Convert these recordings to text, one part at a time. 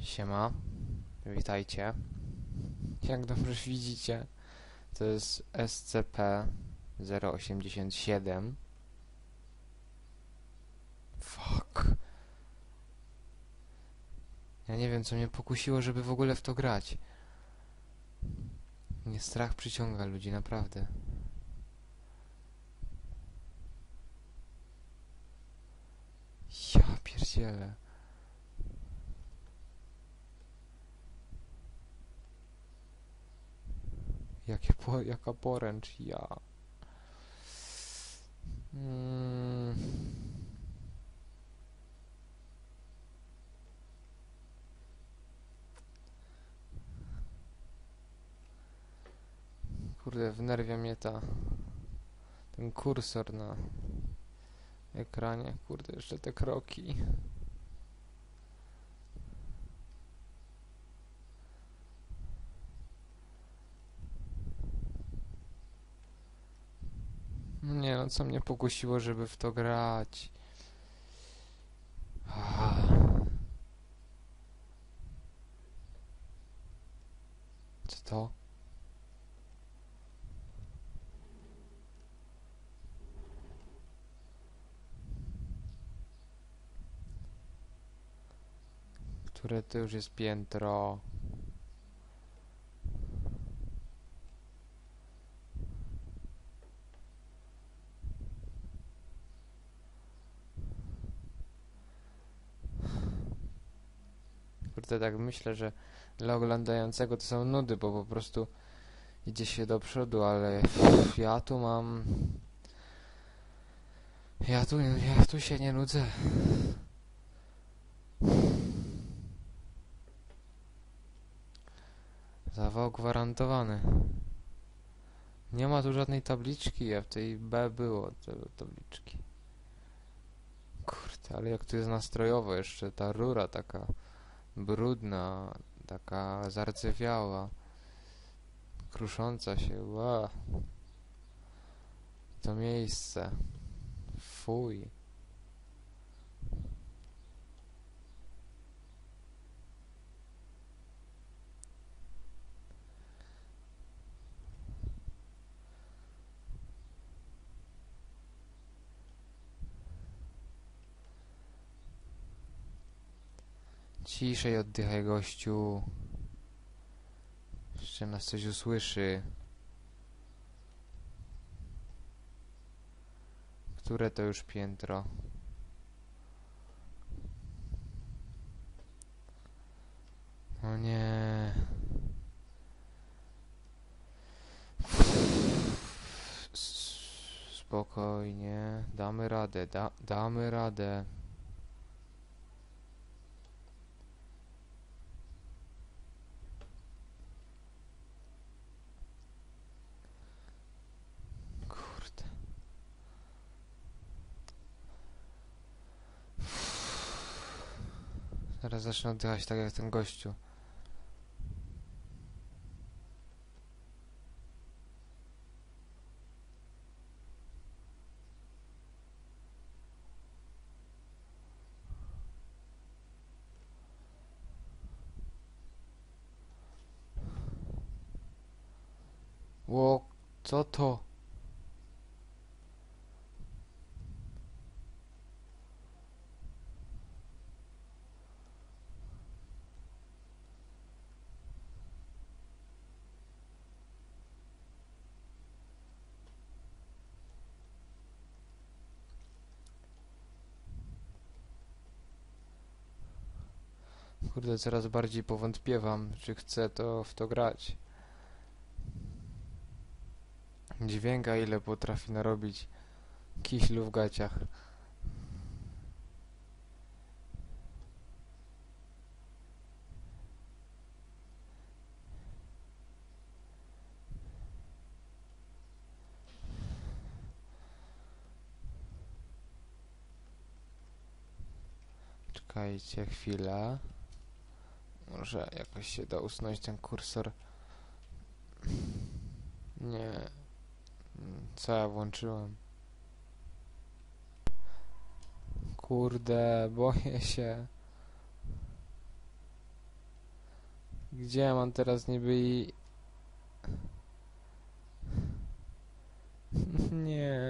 Siema, witajcie. Jak dobrze widzicie, to jest SCP-087. Fuck. Ja nie wiem, co mnie pokusiło, żeby w ogóle w to grać. Mnie strach przyciąga ludzi, naprawdę. Ja pierdzielę. Jaka poręcz, ja. Kurde, wnerwia mnie ten kursor na ekranie. Kurde, jeszcze te kroki. No nie no, co mnie pokusiło, żeby w to grać? Co to? Które to już jest piętro? Kurde, tak myślę, że dla oglądającego to są nudy, bo po prostu idzie się do przodu, ale ja tu mam... Ja tu się nie nudzę. Zawał gwarantowany. Nie ma tu żadnej tabliczki, a w tej B było te tabliczki. Kurde, ale jak tu jest nastrojowo jeszcze, ta rura taka brudna, taka zardzewiała, krusząca się, ła. To miejsce. Fuj. Ciszej oddychaj, gościu. Jeszcze nas coś usłyszy. Które to już piętro? O nie. Spokojnie. Damy radę. Damy radę. Kurde. Zaraz zacznę oddychać tak jak ten gościu. Ło, co to? Kurde, coraz bardziej powątpiewam, czy chcę w to grać. Dźwięka ile potrafi narobić kiślu w gaciach. Czekajcie chwilę. Może jakoś się da usunąć ten kursor. Nie. Co ja włączyłem? Kurde, boję się. Gdzie ja mam teraz niby i... Nie.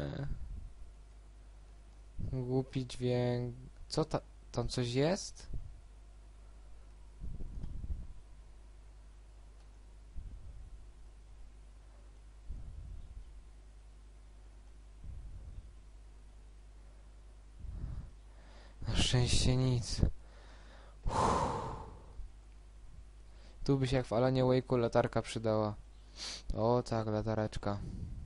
Głupi dźwięk. Co ta... Tam coś jest? Na szczęście nic. Tu by się jak w Alanie Wake'u latarka przydała. O tak, latareczka.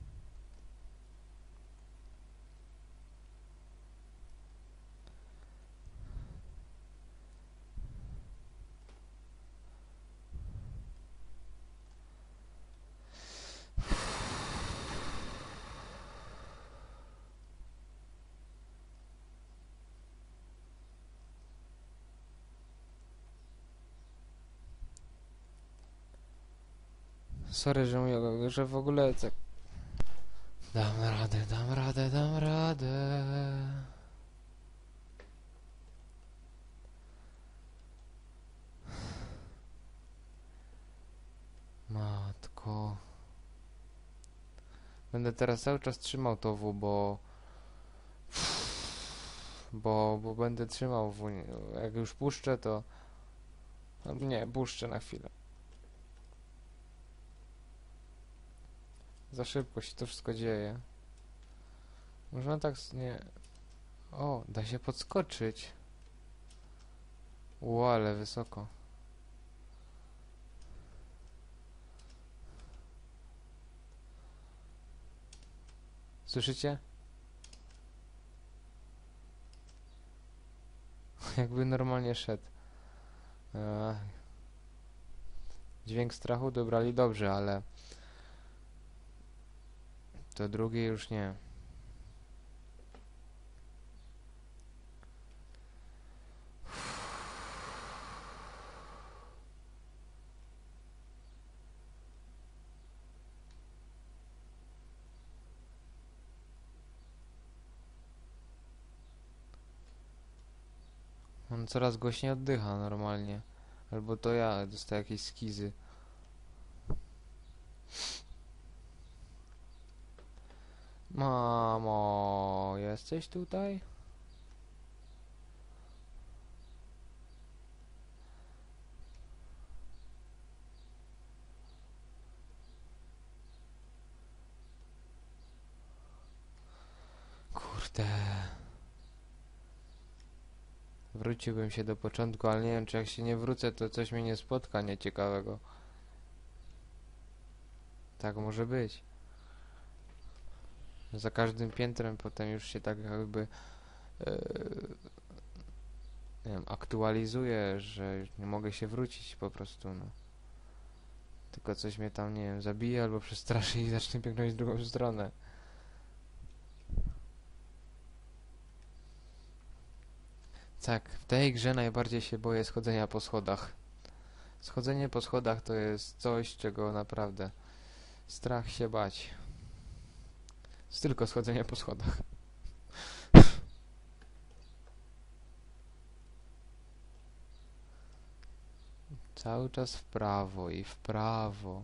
Sorry, że mówię, że w ogóle tak... Dam radę, dam radę, dam radę. Matko. Będę teraz cały czas trzymał to W, bo będę trzymał W. Jak już puszczę, to... No, nie, puszczę na chwilę. Za szybko się to wszystko dzieje. Można tak... nie... O, da się podskoczyć. Ale wysoko. Słyszycie? Jakby normalnie szedł. Dźwięk strachu dobrali dobrze, ale... To drugie już nie. On coraz głośniej oddycha normalnie. Albo to ja dostaję jakieś skizy. Mamo, jesteś tutaj? Kurde. Wróciłbym się do początku, ale nie wiem, czy jak się nie wrócę, to coś mnie nie spotka nieciekawego. Tak może być. Za każdym piętrem potem już się tak jakby nie wiem, aktualizuje, że już nie mogę się wrócić po prostu, no. Tylko coś mnie tam, nie wiem, zabije albo przestraszy i zacznie biegnąć w drugą stronę. Tak, w tej grze najbardziej się boję schodzenia po schodach. Schodzenie po schodach to jest coś, czego naprawdę strach się bać. Jest tylko schodzenie po schodach. Cały czas w prawo i w prawo.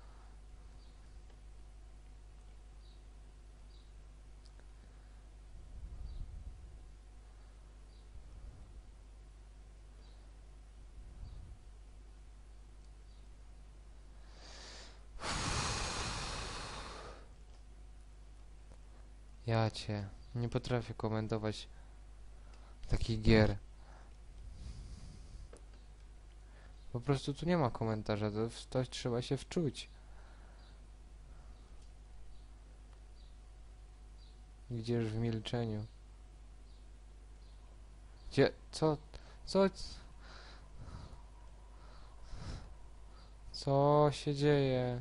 Ja cię nie potrafię komentować takich gier. Po prostu tu nie ma komentarza, to w coś trzeba się wczuć. Gdzież w milczeniu. Gdzie? Co? Co? Co się dzieje?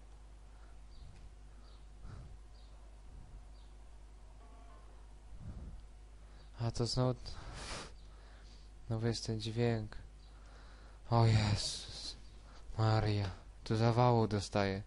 A to znowu... Znowu jest ten dźwięk. O Jezus. Maria. Tu zawału dostaję.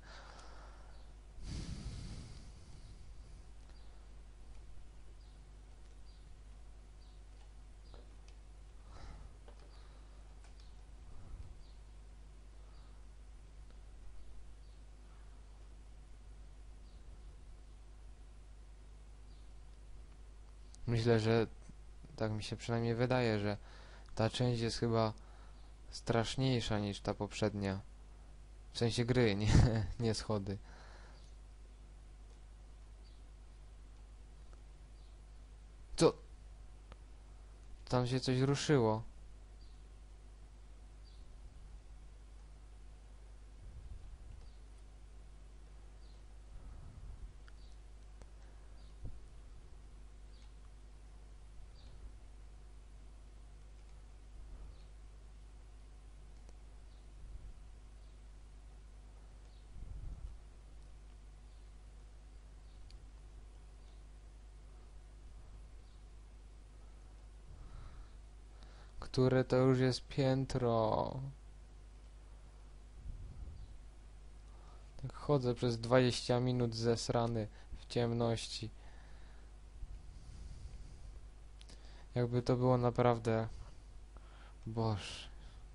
Myślę, że tak mi się przynajmniej wydaje, że ta część jest chyba straszniejsza niż ta poprzednia. W sensie gry, nie schody. Co? Tam się coś ruszyło. Które to już jest piętro? Tak chodzę przez 20 minut zesrany w ciemności. Jakby to było naprawdę... Boż.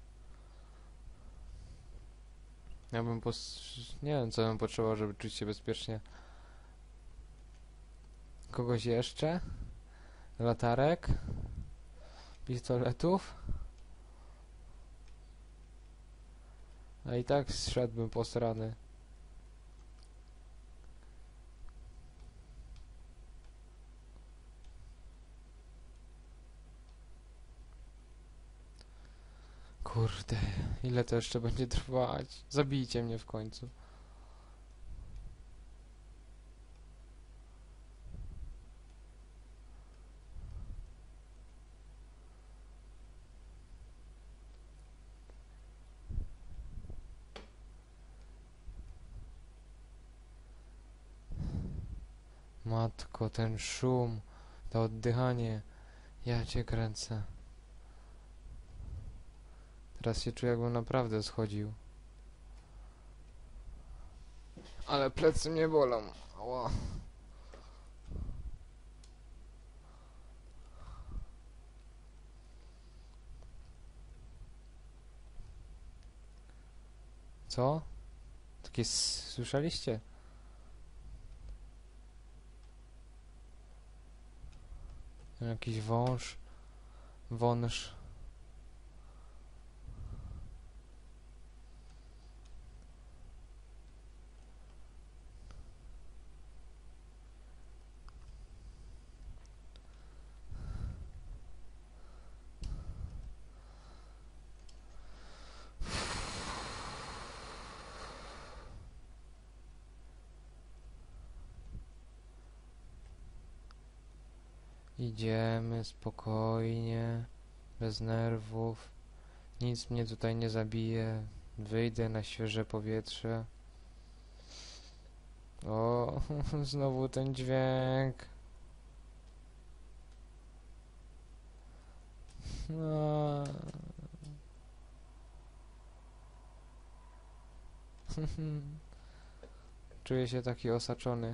Ja bym nie wiem, co bym potrzebował, żeby czuć się bezpiecznie. Kogoś jeszcze? Latarek? Pistoletów? A i tak zszedłbym posrany. Kurde, ile to jeszcze będzie trwać? Zabijcie mnie w końcu. Matko, ten szum, to oddychanie. Ja cię kręcę. Teraz się czuję, jakbym naprawdę schodził. Ale plecy mnie bolą. Ała. Co? Takie słyszeliście? Jakiś wąż. Idziemy spokojnie, bez nerwów. Nic mnie tutaj nie zabije. Wyjdę na świeże powietrze. O, znowu ten dźwięk. No. Czuję się taki osaczony.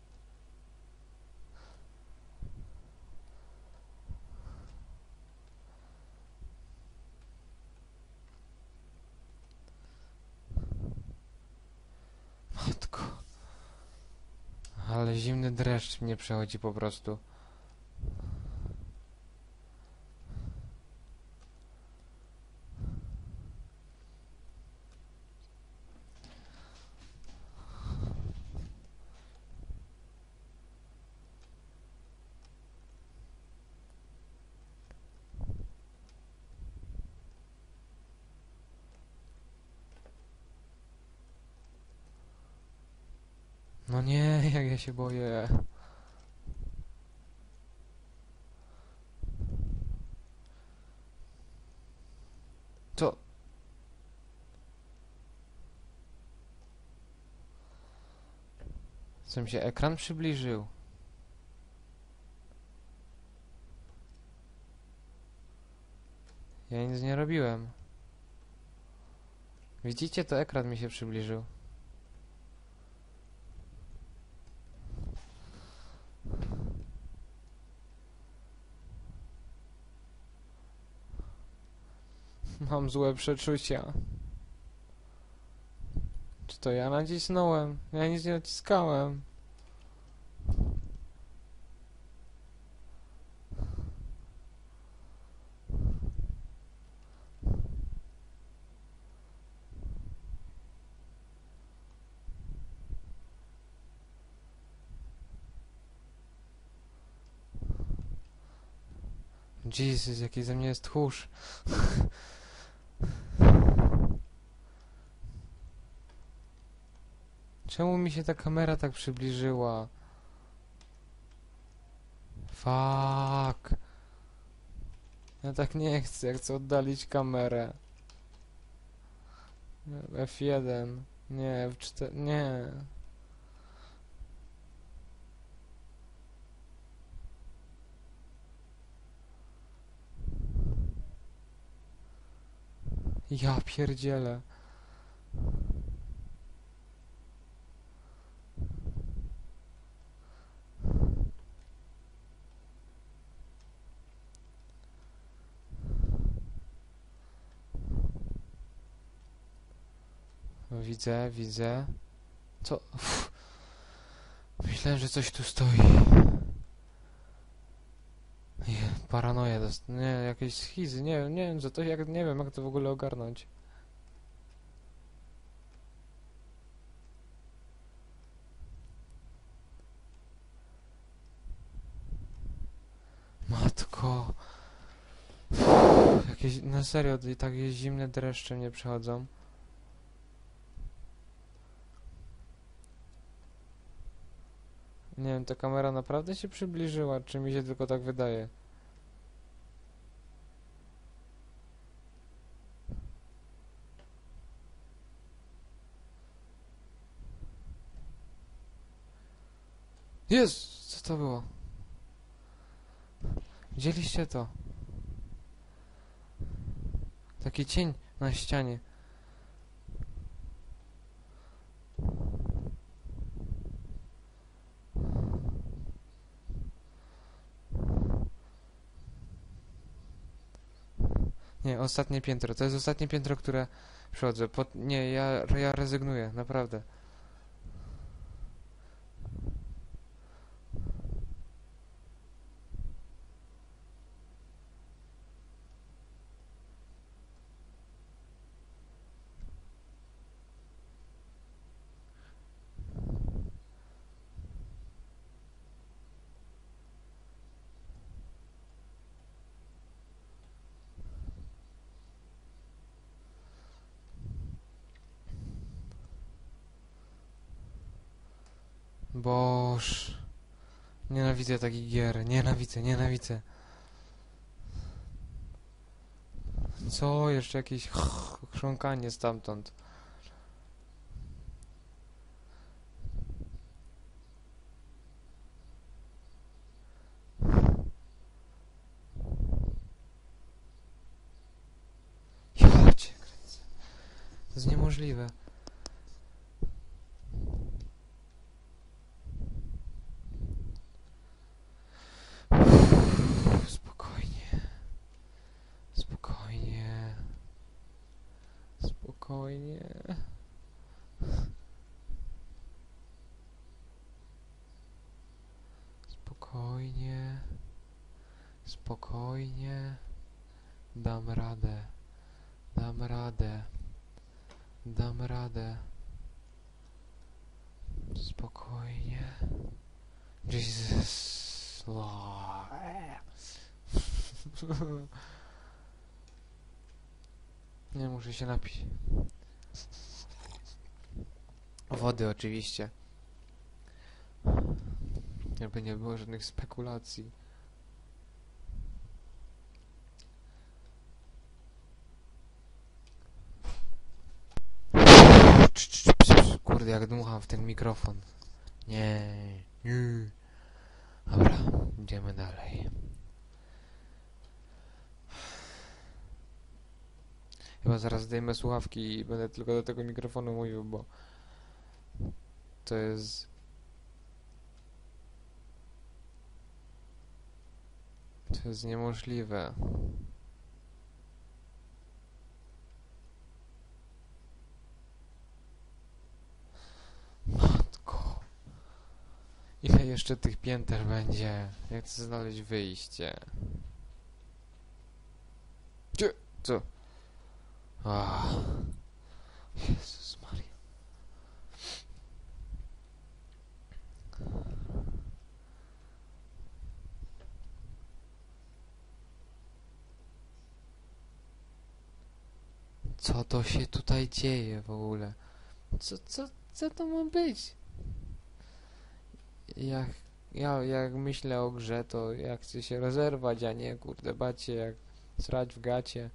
Matko. Ale zimny dreszcz mnie przechodzi po prostu. No nie, jak ja się boję. Co? Co mi się ekran przybliżył? Ja nic nie robiłem. Widzicie, to ekran mi się przybliżył. Mam złe przeczucia. Czy to ja nacisnąłem? Ja nic nie naciskałem. Jesus, jaki ze mnie jest tchórz. Czemu mi się ta kamera tak przybliżyła? Fuck. Ja tak nie chcę, ja chcę oddalić kamerę. F1. Nie, F4. Nie. Ja pierdzielę. Widzę, widzę. Co? Uff. Myślałem, że coś tu stoi. Paranoja nie, jakieś schizy, nie wiem co to, nie wiem jak to w ogóle ogarnąć. Matko. Jakieś, na serio, takie zimne dreszcze mnie przechodzą. Nie wiem, ta kamera naprawdę się przybliżyła, czy mi się tylko tak wydaje? Jest! Co to było? Widzieliście to? Taki cień na ścianie. Nie, ostatnie piętro. To jest ostatnie piętro, które przychodzę. Nie, ja rezygnuję, naprawdę. Boż. Nienawidzę takich gier. Nienawidzę. Co? Jeszcze jakieś chrząkanie stamtąd. Ja cię kręcę. To jest niemożliwe. Spokojnie. Spokojnie. Spokojnie. Spokojnie. Spokojnie. Dam radę. Dam radę. Dam radę. Spokojnie. Jesus. Nie, muszę się napić. Wody oczywiście. Jakby nie było żadnych spekulacji. Kurde, jak dmucham w ten mikrofon. Nie. Dobra, idziemy dalej. Chyba zaraz zdejmę słuchawki i będę tylko do tego mikrofonu mówił, bo to jest... To jest niemożliwe. Matko. Ile jeszcze tych pięter będzie? Jak chcę znaleźć wyjście? Gdzie? Co? Ah. Jezus Maria. Co to się tutaj dzieje w ogóle? Co to ma być? Jak myślę o grze, to ja chcę się rozerwać, a nie kurde bać się jak srać w gacie.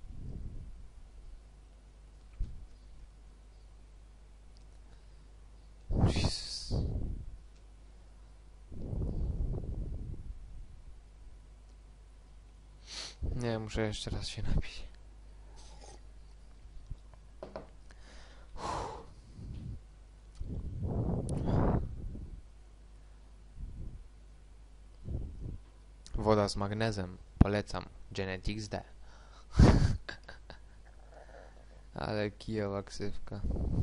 Jezus. Nie, muszę jeszcze raz się napić. Woda z magnezem. Polecam. Genetics D. Ale kijowa ksywka.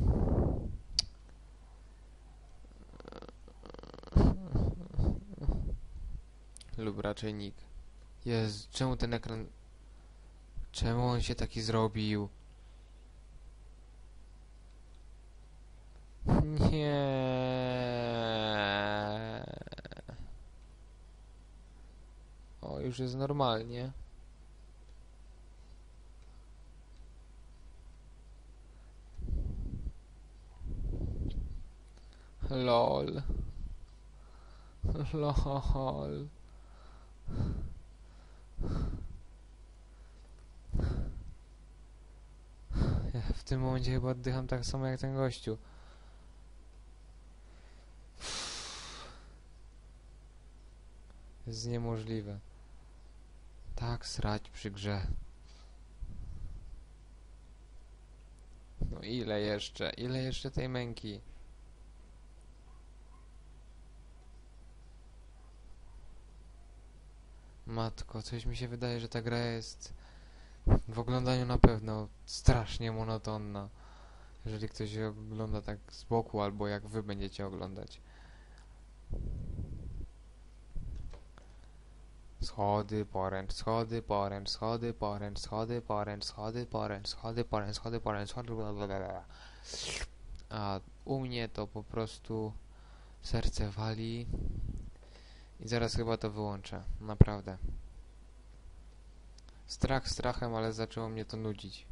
Lub raczej nick. Jezu, czemu ten ekran... Czemu on się taki zrobił? Nie. O, już jest normalnie. LOL. LOL. Ja w tym momencie chyba oddycham tak samo jak ten gościu. Jest niemożliwe. Tak srać przy grze. No ile jeszcze? Ile jeszcze tej męki? Matko, coś mi się wydaje, że ta gra jest w oglądaniu na pewno strasznie monotonna. Jeżeli ktoś je ogląda tak z boku, albo jak wy będziecie oglądać. Schody, poręcz, schody, poręcz, schody, poręcz, schody, poręcz, schody, poręcz, schody, poręcz, schody, poręcz, schody, blablabla. A u mnie to po prostu serce wali i zaraz chyba to wyłączę, naprawdę. Strach strachem, ale zaczęło mnie to nudzić.